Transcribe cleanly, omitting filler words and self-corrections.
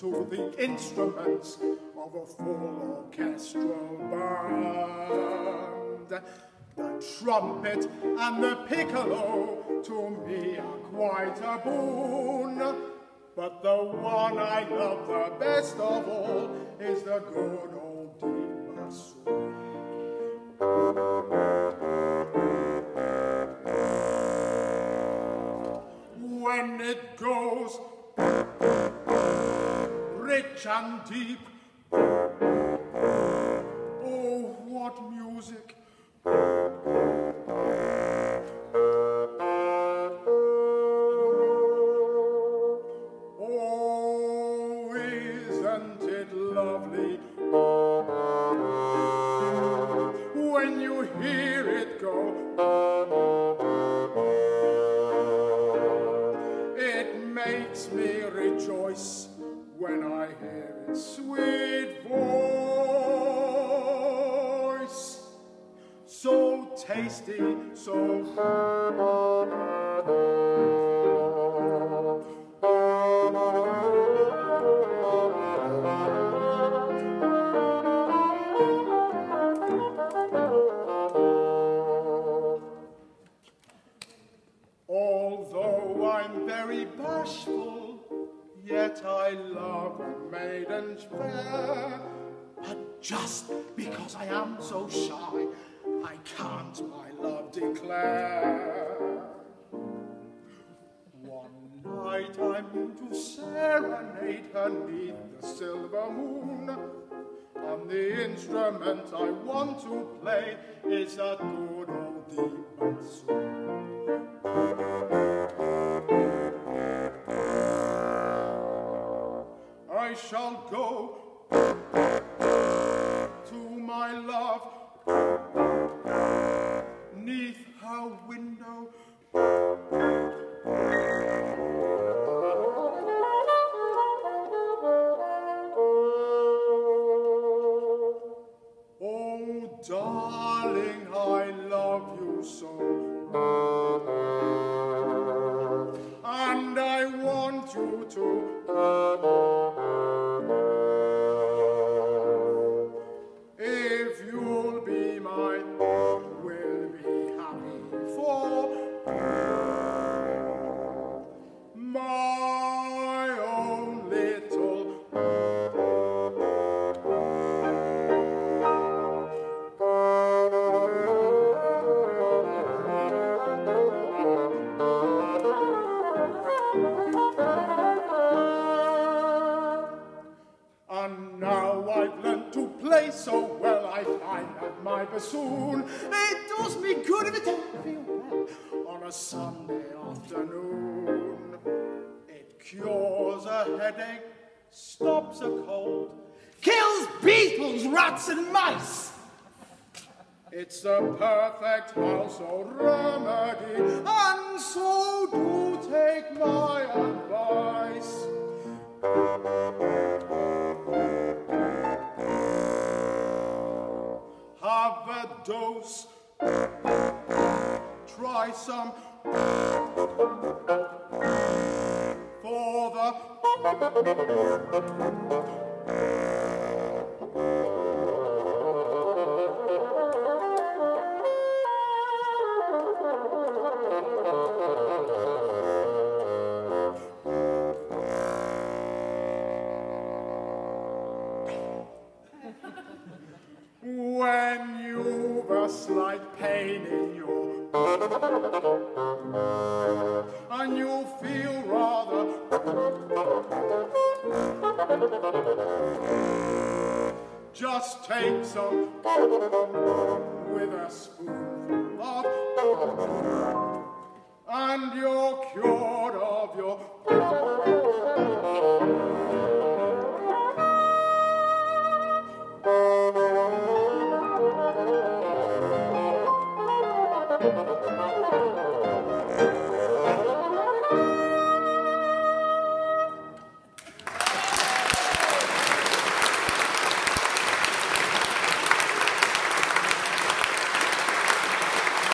to the instruments of a full orchestral band. The trumpet and the piccolo to me are quite a boon, but the one I love the best of all is the good old deep bassoon. When it goes rich and deep, oh, what music! Oh, isn't it lovely when you hear it go? It makes me rejoice when I hear its sweet voice. So tasty, so although I'm very bashful, yet I love maidens fair. But just because I am so shy, I can't my love declare. One night I mean to serenade her neath the silver moon, and the instrument I want to play is a good old deep bassoon. I shall go to my love neath her window. Oh, darling, I love you so, and I want you to. If you'll be mine, we'll be happy for my own little. And now I've learned to play so well, I find that my bassoon, it does me good if it don't feel bad on a Sunday afternoon. It cures a headache, stops a cold, kills beetles, rats and mice. It's a perfect household remedy, and so do take my advice. Have a dose, try some for the when you've a slight pain in your and you feel rather just take some with a spoonful of and you're cured of your